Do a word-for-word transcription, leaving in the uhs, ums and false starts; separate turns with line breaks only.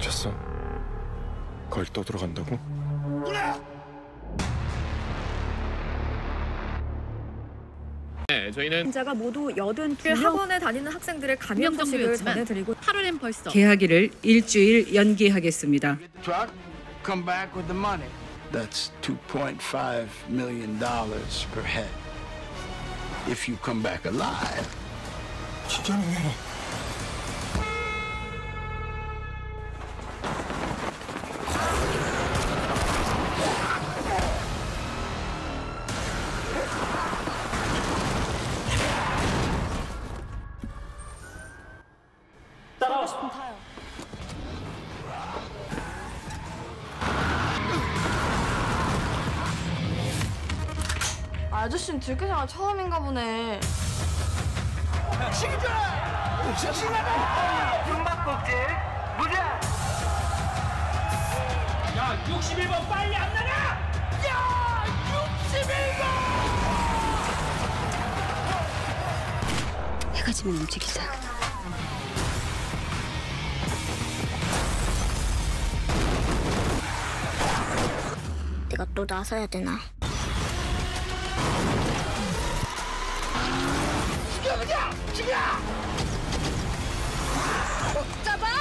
미쳤어? 걸 떠들어간다고?
네, 저희는
환자가 모두 여든두 명
학원에 다니는 학생들의 감염 소식을 전해드리고
팔월엔 벌써
개하기를 일주일 연기하겠습니다.
Truck, come back with the money. That's two point five million dollars per head. If you come back alive.
진짜로?
따라와 싶으면 타요.
아저씨는 들깨생활 처음인가 보네.
죽이자! 죽이자! 숨바꼭질 무자! 야, 육십일 번 빨리 안 나가! 야, 육십일 번!
해가 지면 움직이자. 내가 또 나서야 되나?
죽여 그냥! 죽여!
잡아!